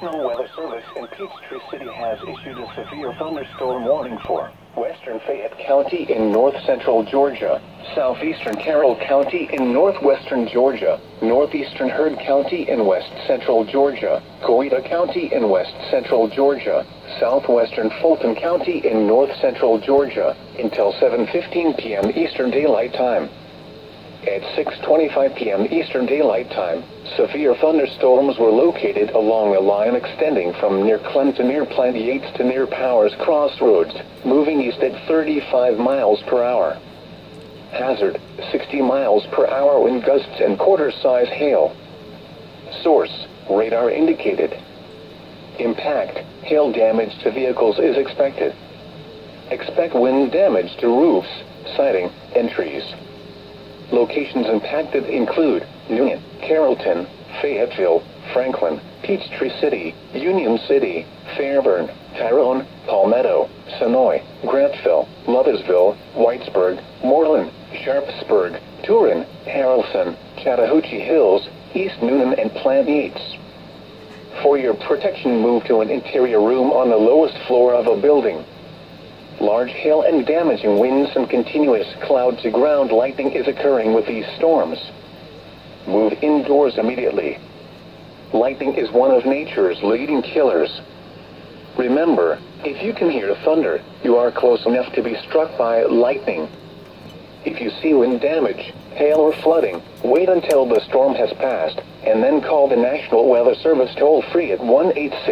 National Weather Service in Peachtree City has issued a severe thunderstorm warning for western Fayette County in north-central Georgia, southeastern Carroll County in northwestern Georgia, northeastern Heard County in west-central Georgia, Coweta County in west-central Georgia, southwestern Fulton County in north-central Georgia, until 7:15 p.m. Eastern Daylight Time. At 6:25 p.m. Eastern Daylight Time, severe thunderstorms were located along a line extending from near Clem to near Plant Yates to near Powers Crossroads, moving east at 35 miles per hour. Hazard, 60 miles per hour wind gusts and quarter-size hail. Source, radar indicated. Impact, hail damage to vehicles is expected. Expect wind damage to roofs, siding, and trees. Locations impacted include Newnan, Carrollton, Fayetteville, Franklin, Peachtree City, Union City, Fairburn, Tyrone, Palmetto, Sonoy, Grantville, Loversville, Whitesburg, Moreland, Sharpsburg, Turin, Harrelson, Chattahoochee Hills, East Newnan, and Plant Yates. For your protection, move to an interior room on the lowest floor of a building. Large hail and damaging winds and continuous cloud-to-ground lightning is occurring with these storms. Move indoors immediately. Lightning is one of nature's leading killers. Remember, if you can hear thunder, you are close enough to be struck by lightning. If you see wind damage, hail or flooding, wait until the storm has passed, and then call the National Weather Service toll-free at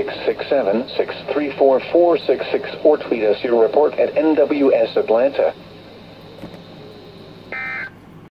1-866-7-634-466 or tweet us your report at NWS Atlanta.